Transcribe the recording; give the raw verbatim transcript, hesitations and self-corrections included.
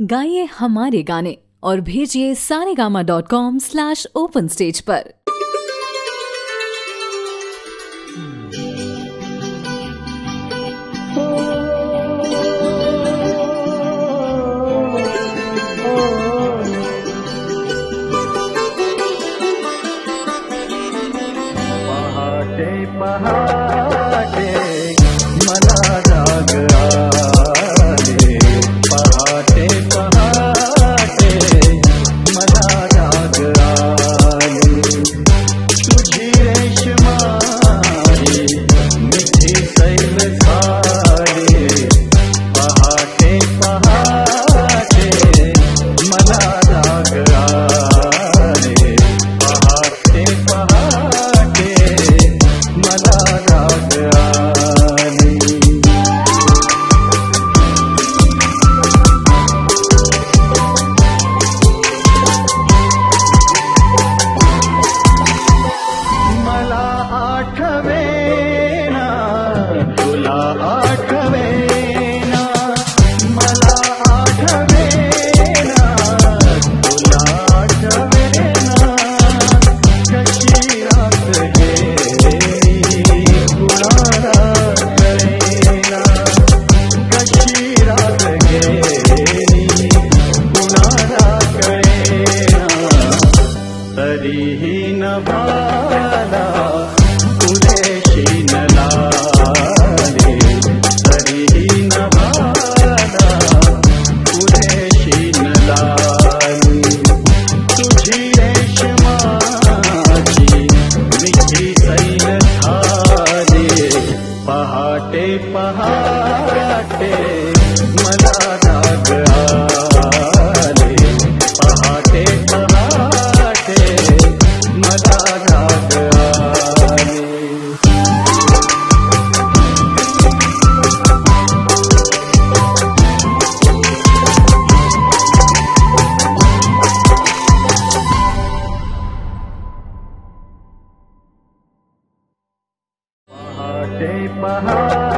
गाइए हमारे गाने और भेजिए Saregama dot com slash open stage पर। पहाटे पहाटे मला जाग आले, पहाटे पहाटे मला जाग आले, तुझी रेशमाई मिठी सैल झाले, पहाटे पहाटे मला जाग आले, पहाटे पहाटे मला राग आली। मला आठवेना तुला आठवेना, मला आठवेना तुला आठवेना, कशी रात गेली कुणाला कळेना, कशी रात गेली कुणाला कळेना, तरीही न भाला तुझ्याशी न लाले, तरीही न भाला तुझ्याशी न लाले, तुझी रेशमाची मिठी सैल झाले, पहाटे पहाटे मला जाग आले, पहाटे पहाटे मला जाग आले। पहाटे पहाटे